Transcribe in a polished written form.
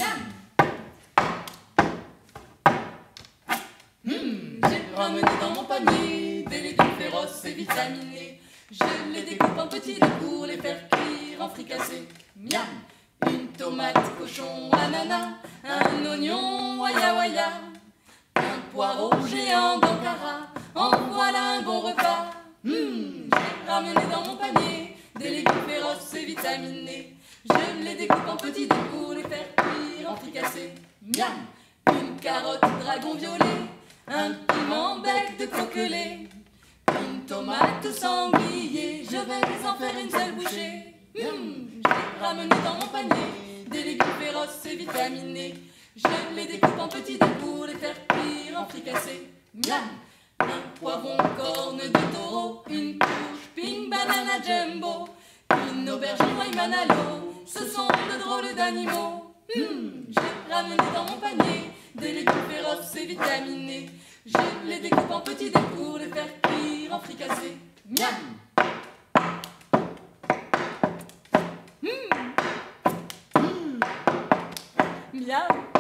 J'ai ramené dans mon panier des légumes féroces et vitaminés. Je les découpe en petits dés pour les faire cuire en fricassé. Miam. Une tomate, cochon, ananas, un oignon, waya waya, un poireau géant d'Ankara, en voilà un bon repas. J'ai ramené dans mon panier des légumes féroces et vitaminés. Je les découpe en petits dés pour les faire cuire en fricassé. Miam. Une carotte dragon violet, un piment bec de coquelet, une tomate sanglier, je vais en faire une seule bouchée. J'ai ramené dans mon panier des légumes féroces et vitaminés. Je les découpe en petits dés pour les faire cuire en fricassé. Miam. Un poivron corne de taureau, une couche pink banana jumbo, une aubergine Wyman à l'eau, ce sont de drôles d'animaux. J'ai ramené dans mon panier des légumes féroces et vitaminés. Je les découpe en petits dés pour les faire cuire en fricassé. Miam. Miam.